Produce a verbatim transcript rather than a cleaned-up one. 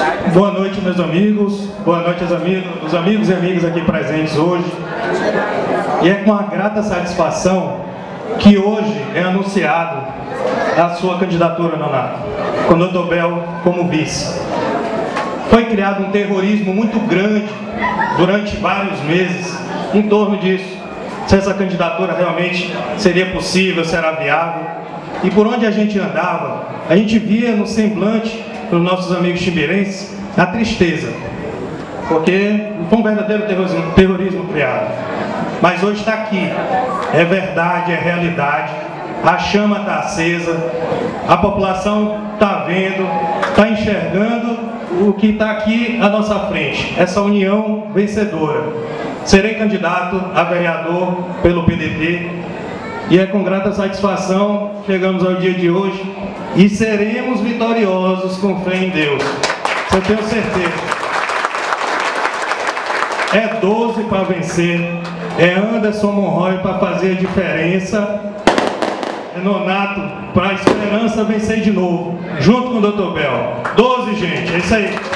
Boa noite, meus amigos. Boa noite aos amigos, os amigos e amigas aqui presentes hoje. E é com uma grata satisfação que hoje é anunciado a sua candidatura, Nonato, com o doutor Bel como vice. Foi criado um terrorismo muito grande durante vários meses em torno disso. Se essa candidatura realmente seria possível, será viável. E por onde a gente andava, a gente via no semblante dos nossos amigos chimbirenses a tristeza, porque foi um verdadeiro terrorismo, terrorismo criado. Mas hoje está aqui, é verdade, é realidade, a chama está acesa, a população está vendo, está enxergando o que está aqui à nossa frente, essa união vencedora. Serei candidato a vereador pelo P D T e é com grata satisfação que chegamos ao dia de hoje e seremos vitoriosos com fé em Deus. Eu tenho certeza. É doze para vencer, é Anderson Monroy para fazer a diferença, é Nonato para a esperança vencer de novo, junto com o doutor Bel. doze, gente, é isso aí.